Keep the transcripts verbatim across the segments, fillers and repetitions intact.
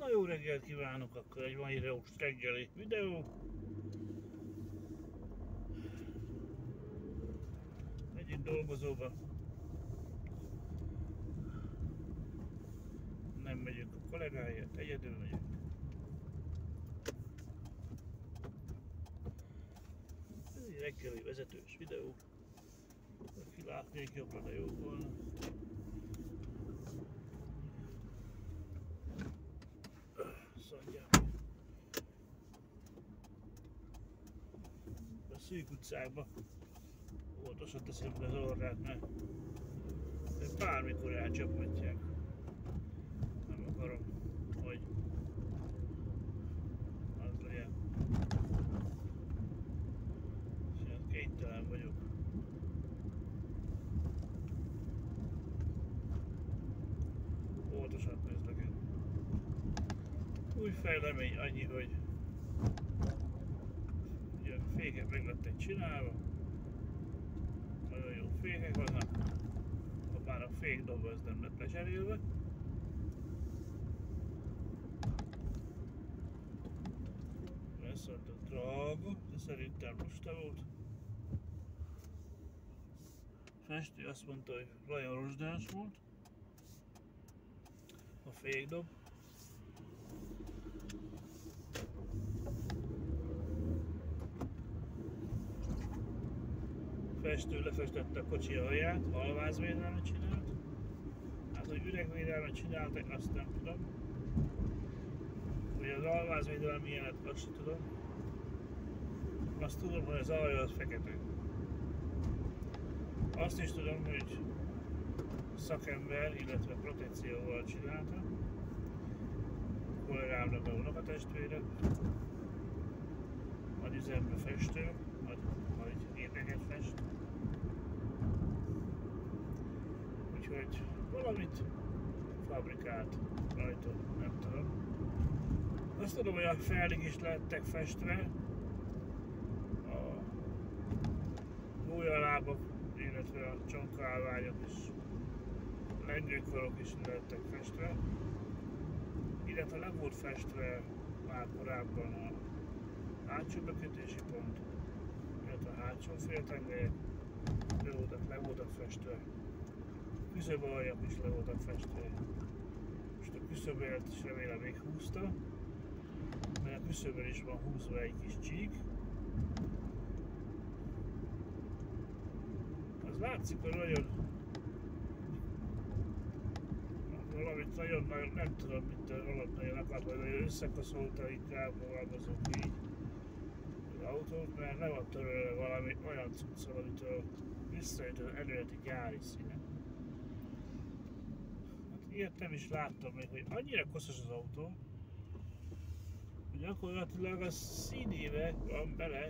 Na jó reggelt kívánok, akkor egy mai reós reggeli videó. Megyünk dolgozóba. Nem megyünk a kollégáért, egyedül megyünk. Ez egy reggeli vezetős videó. Aki látnék jobbra, de jó volna. Szondjam. A szűk utcákba óvatosan teszem be az orrát, mert bármikor elcsaphatják. Nem akarom, hogy az legyen. És kénytelen vagyok. Óvatosan közlekedni. Új fejlemény annyi, hogy ugye a fékek meg lettek csinálva, nagyon jó fékek vannak, ha bár a fékdob az nem lett lecserélve. Ez volt a drága, de szerintem lusta volt. Festő azt mondta, hogy nagyon rozsdás volt a fékdob. Festő lefestette a kocsi alját, alvázvédelmet csinált. Hát, hogy üregvédelmet csináltak, azt nem tudom. Hogy az alvázvédelem milyenet, azt sem tudom. Azt tudom, hogy az alja az fekete. Azt is tudom, hogy szakember, illetve protekcióval csinálta. A kollégámnak a unokatestvére. Nagy üzembe festő, nagy, nagy érdeket fest. Úgyhogy valamit fabrikált rajta, nem tudom. Azt tudom, hogy a fellig is lettek festve, a gólyalábak, illetve a csonkálványok is, a lengőkarok is lettek festve, illetve le volt festve már korábban a hátsó bekötési pont, illetve a hátsó féltengelyek le voltak, le voltak festve. Küszöbaljak is le voltak festve. Most a küszöbölt is remélem még húzta, mert a küszöbön is van húzva egy kis csík. Az látszik, hogy nagyon valamit nagyon-nagyon, nem tudom, mint valamit nagyon akart, vagy összekaszolta, inkább fogalmazok így az autót, mert nem van törölve valami olyan cuccol, amitől visszajött az eredeti gyári színe. Hát ilyet nem is láttam még, hogy annyira koszos az autó, hogy gyakorlatilag a színébe van bele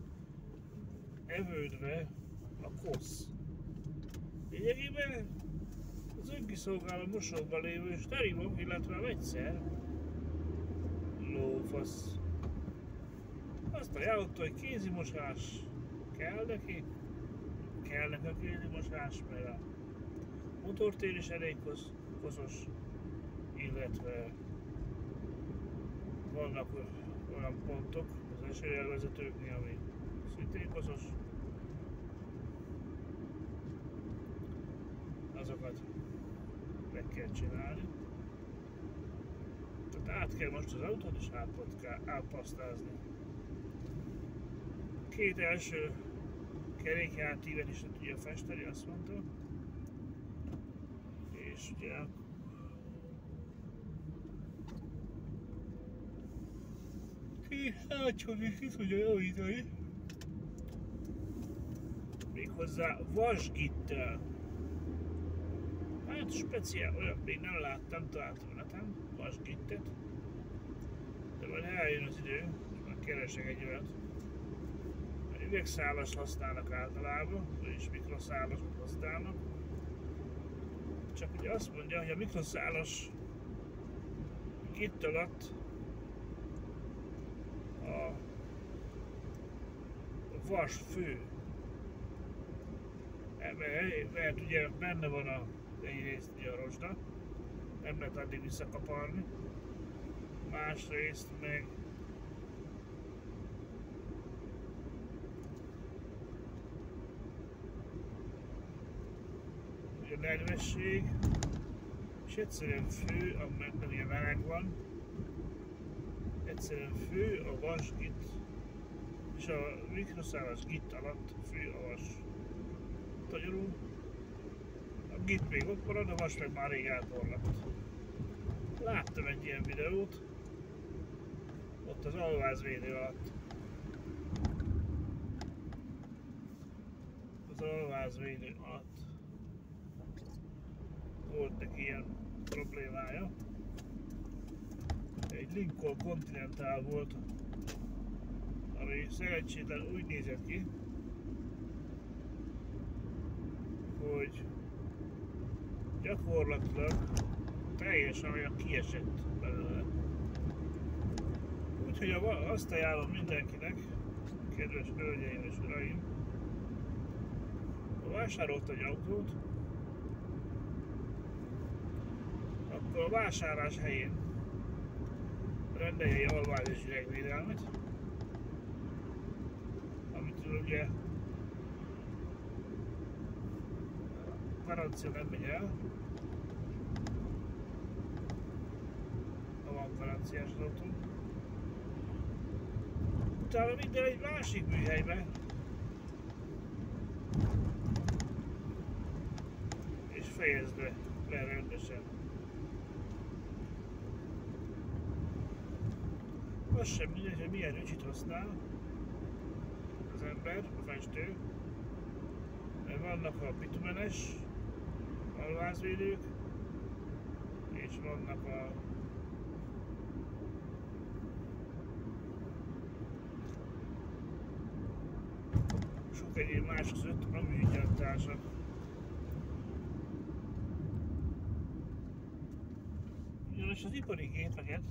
evődve a kosz. Lényegében az önkiszolgáló mosóban lévő sterimok, illetve a vegyszer lófasz. Azt a autó, hogy kézimosás kell neki, kellnek a kézimosás, mert a motortér is elég kosz, koszos, illetve vannak olyan pontok az esőjelvezetőknél, ami szintén koszos. Azokat meg kell csinálni. Tehát át kell most az autót is átpasztázni. Két első kerékhátívet is le tudja festeni, azt mondta. És ugye két hátsón is ki tudja javítani. Méghozzá vasgittel. Hát speciál, olyat még nem láttam, találtam neten, vasgittet. De majd eljön az idő, és már keresek egy olyat. Üvegszálas használnak általában, vagyis mikroszálasot használnak. Csak ugye azt mondja, hogy a mikroszálas gitt alatt a vas fő. Mert, mert ugye benne van a egyrészt a rozsda, nem lehet addig visszakaparni. másrészt meg a nedvesség, és egyszerűen fő, mert nem ilyen meleg van, egyszerűen fő a vasgit, és a mikroszálas git alatt fő a vas. Magyarul a git még ott marad, a vas meg már rég elporlatt. Láttam egy ilyen videót, ott az alvázvédő alatt. Az alvázvédő alatt volt neki ilyen problémája. Egy Lincoln Continental volt, ami szerencsétlen úgy nézett ki, hogy gyakorlatilag teljesen olyan kiesett belőle. Úgyhogy azt ajánlom mindenkinek, kedves hölgyeim és uraim, ha vásárolt egy autót, akkor a vásárlás helyén rendelje egy alváz és üvegvédelmet, amitől ugye garancia nem megy el, ha van garanciás az autó. Utána minden egy másik műhelybe, és fejezd be le rendesen. Az sem mindegy, hogy milyen öcsit használ az ember, a festő, mert vannak a bitumenes alvázvédők, és vannak a sok egyéb más között a műgyártások. Ugyanis az ipari gépeket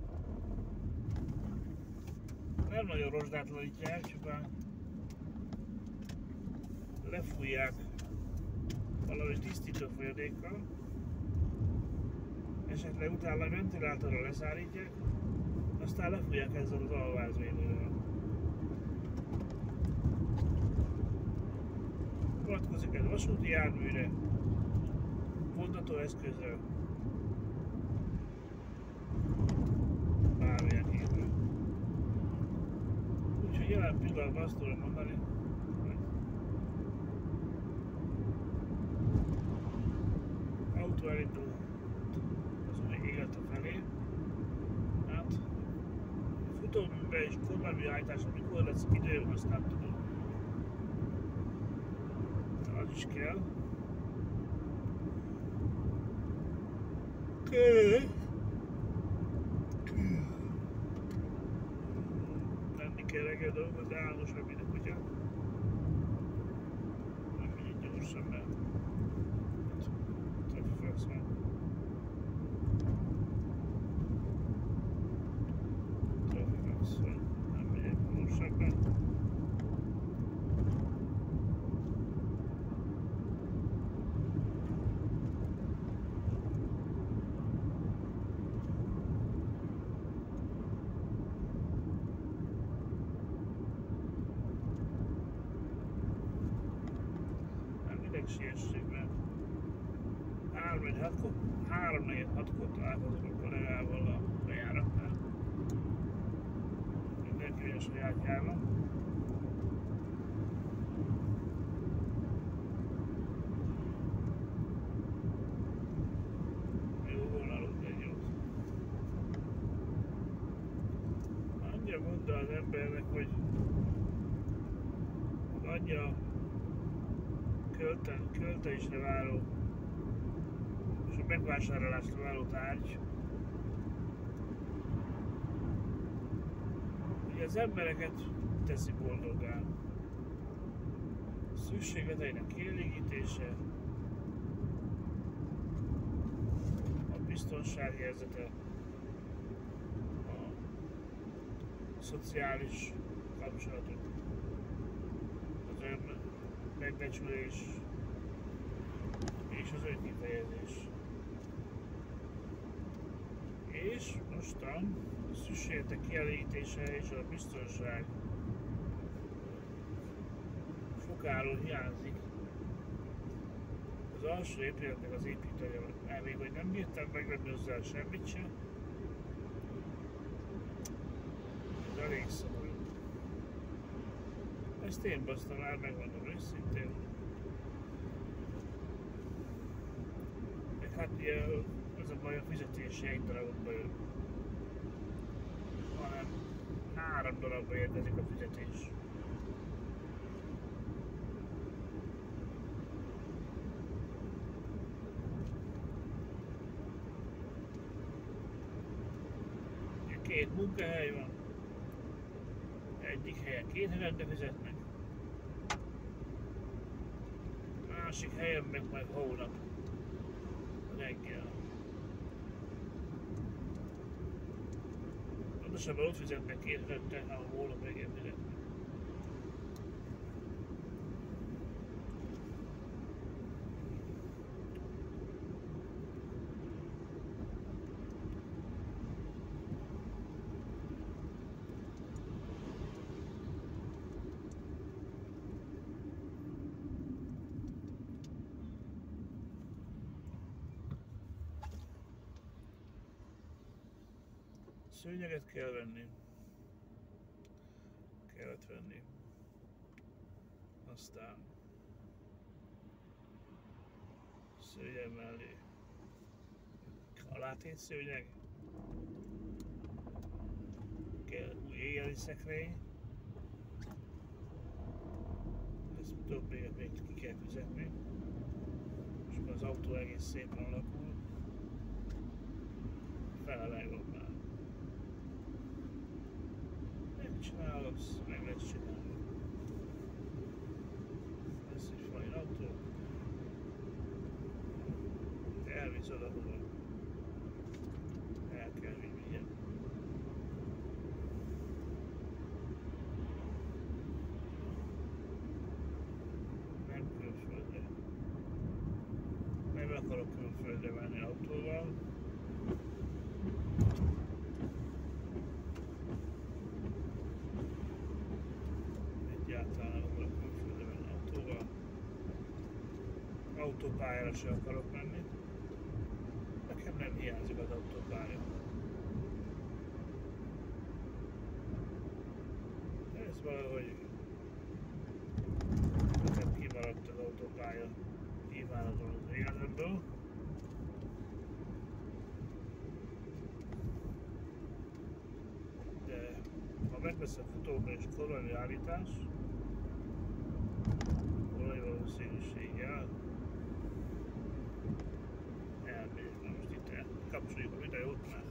nem nagyon rozsdátlanítják, csupán lefújják valami tisztító folyadékkal, esetleg utána a ventilátorral leszállítják, aztán lefújják ezzel az alvázvédővel. Vonatkozik ez vasúti járműre, vontatóeszközre, bármilyen gépre. Úgyhogy jelen pillanatban azt tudom mondani, hogy autó elindul az új élete felé. Hát futóműbe és kormányműállításra mikor lesz idő, azt nem tudom. Az is kell. Okay. Lenni kell reggel dolgozni, álmos meg minden kutya. Nem mindig gyorsan, mert trafifax van. Trafifax van, nem megyek gyorsabban. Siességben. három vagy hatkor, három negyed hatkor találkozok a kollégával a bejáratnál. Mindenki a sajátjában. Jó volna aludni egy jót. Annyira mondta az embernek, hogy annyira Költe, költésre váló és a megvásárlásra váló tárgy, hogy az embereket teszi boldoggá. Szükségleteinek kielégítése, a biztonságérzete, a szociális kapcsolatok, az ön megbecsülés és az önkifejezés. És mostan a szükségletek kielégítése és a biztonság fokáról hiányzik az alsó épületnek az építője. Elég, hogy nem bírtam megvenni hozzá semmit sem. Ez elég szomorú. Ezt én basztam el, megmondom őszintén. Hát ugye az a baj, a fizetése egy darabba jön, hanem három darabba érkezik a fizetés. Két munkahely van, egyik helyen két hetente fizetnek, másik helyen meg majd hónap reggel. Pontosabban ott fizetnek két hetente, ahol hónap reggel fizetnek. Szőnyeget kell venni. Kellett venni. Aztán szőnyeg mellé kalátét szőnyeg. Kell új éjjeli szekrény. Ezt többé még ki kell fizetni. És az autó egész szépen alakul. Fele megvan már. Csinálsz, meg lehet csinálni. Ez egy fajn autó. Elvisz oda, hova el kell vinni. Nem külföldre. Nem akarok külföldre menni autóval. Autópályára se akarok menni. Nekem nem hiányzik az autópálya. Ez valahogy nekem kimaradt az autópálya kívánatom az életemből. De ha megvesz a futóba és korai állítás, korai valószínűséggel elmegyek. Na most itt kapcsoljuk a videót, mert